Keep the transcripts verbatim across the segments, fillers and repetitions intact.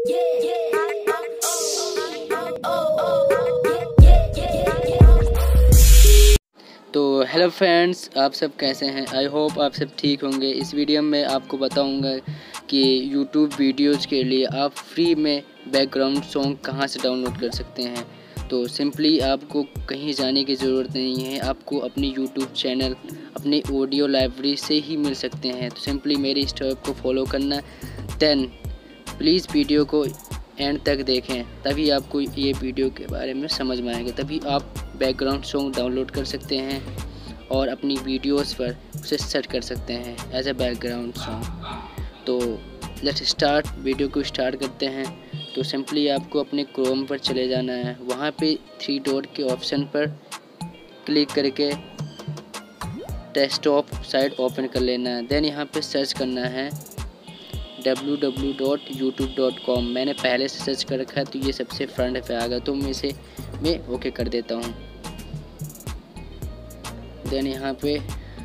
तो hello friends, आप सब कैसे हैं? आई होप आप सब ठीक होंगे। इस वीडियो में आपको बताऊंगा कि यूट्यूब वीडियोज़ के लिए आप फ्री में बैकग्राउंड सॉन्ग कहां से डाउनलोड कर सकते हैं। तो सिंपली आपको कहीं जाने की ज़रूरत नहीं है, आपको अपनी यूट्यूब चैनल अपनी ऑडियो लाइब्रेरी से ही मिल सकते हैं। तो सिंपली मेरी स्टेप को फॉलो करना, देन प्लीज़ वीडियो को एंड तक देखें, तभी आपको ये वीडियो के बारे में समझ में आएगा। तभी आप बैकग्राउंड सॉन्ग डाउनलोड कर सकते हैं और अपनी वीडियोस पर उसे सेट कर सकते हैं एज ए बैकग्राउंड सॉन्ग। तो लेट्स स्टार्ट, वीडियो को स्टार्ट करते हैं। तो सिंपली आपको अपने क्रोम पर चले जाना है, वहाँ पे थ्री डॉट के ऑप्शन पर क्लिक करके डेस्कटॉप साइट ओपन कर लेना है। देन यहाँ पे सर्च करना है W W W dot YouTube dot com. मैंने पहले से सर्च कर रखा है तो ये सबसे फ्रंट पे आ गया, तो मैं इसे मैं ओके कर देता हूँ। देन यहाँ पे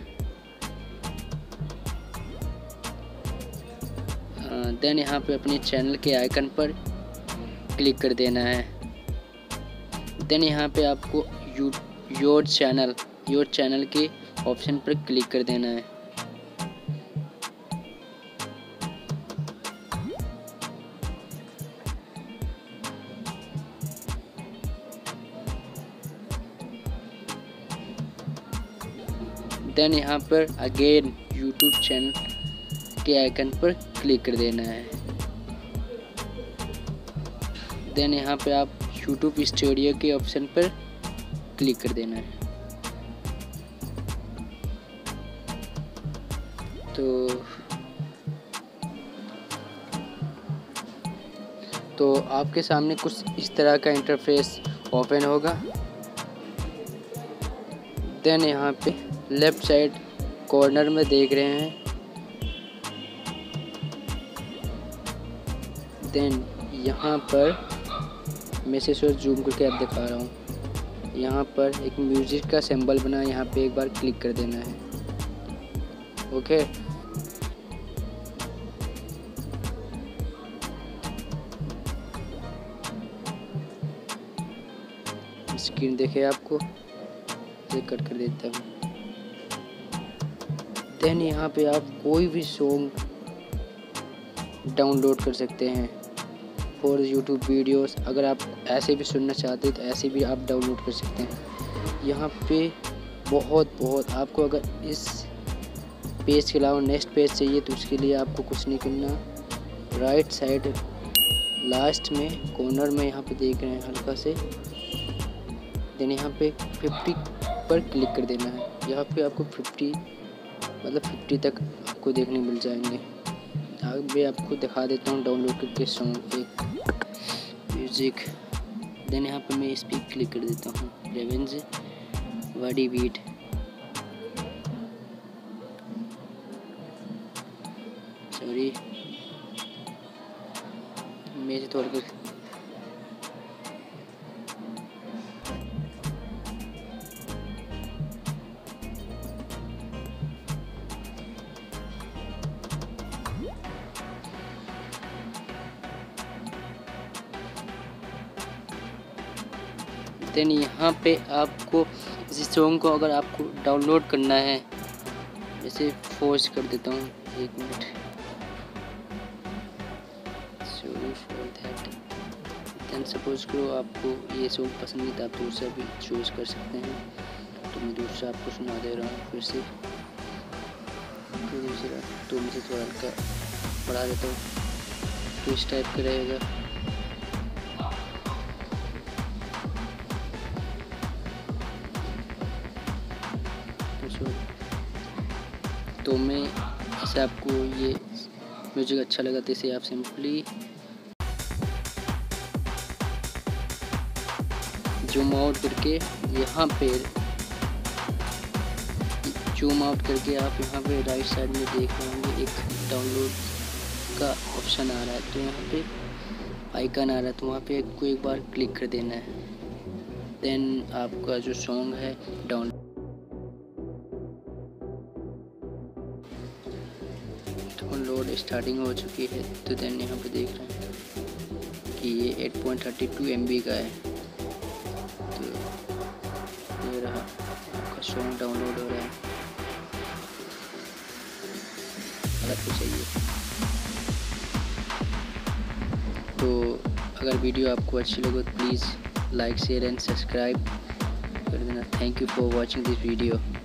देन यहाँ पे अपने चैनल के आइकन पर क्लिक कर देना है। देन यहाँ पे आपको you your channel your channel के ऑप्शन पर क्लिक कर देना है। देन यहाँ पर अगेन यूट्यूब चैनल के आइकन पर क्लिक कर देना है। देन यहाँ पे आप यूट्यूब स्टूडियो के ऑप्शन पर क्लिक कर देना है। तो तो आपके सामने कुछ इस तरह का इंटरफेस ओपन होगा। देन यहाँ पे लेफ्ट साइड कॉर्नर में देख रहे हैं, देन यहाँ पर मैं इसे जूम करके आप दिखा रहा हूँ। यहाँ पर एक म्यूजिक का सिंबल बना, यहाँ पे एक बार क्लिक कर देना है। ओके, स्क्रीन देखे आपको, इसे कट कर देता हूँ। देन यहाँ पे आप कोई भी सॉन्ग डाउनलोड कर सकते हैं फॉर यूट्यूब वीडियोस। अगर आप ऐसे भी सुनना चाहते हैं तो ऐसे भी आप डाउनलोड कर सकते हैं। यहाँ पे बहुत बहुत आपको अगर इस पेज के अलावा नेक्स्ट पेज चाहिए तो उसके लिए आपको कुछ नहीं करना, राइट साइड लास्ट में कॉर्नर में यहाँ पे देख रहे हैं हल्का से, देन यहाँ पे फिफ्टी पर क्लिक कर देना है। यहाँ पे आपको फिफ्टी मतलब फिफ्टी तक आपको देखने मिल जाएंगे। अब मैं आपको दिखा देता हूँ डाउनलोड करके सॉन्ग एक म्यूज़िक। देन यहाँ पे मैं इस पर क्लिक कर देता हूँ, रेवेंज वाडी बीट। सॉरी, मैं थोड़ा कर देन यहाँ पे आपको इस सॉन्ग को अगर आपको डाउनलोड करना है, जैसे फोर्स कर देता हूँ, एक minute, sorry for that. Then suppose करो आपको ये सॉन्ग पसंद नहीं था, आप दूसरा भी चूज़ कर सकते हैं। तो मैं दूसरा आपको सुना दे रहा हूँ फिर से। तो दूसरा तो मुझे थोड़ा हल्का बढ़ा देता हूँ, तो इस टाइप का रहेगा। तो मैं इसे आपको ये म्यूजिक अच्छा लगा तो इसे आप सिंपली जूम आउट करके यहाँ पे जूम आउट करके आप यहाँ पे राइट साइड में देख रहे होंगे एक डाउनलोड का ऑप्शन आ रहा है। तो यहाँ पे आइकन आ रहा है, तो वहाँ पे एक को एक बार क्लिक कर देना है। देन आपका जो सॉन्ग है डाउनलोड लोड स्टार्टिंग हो चुकी है। तो देन यहाँ पे देख रहे हैं कि ये eight point thirty two M B का है। तो ये रहा आपका सॉन्ग डाउनलोड हो रहा है, अलग तो चाहिए। तो अगर वीडियो आपको अच्छी लगे तो please like share and subscribe कर देना। Thank you for watching this video.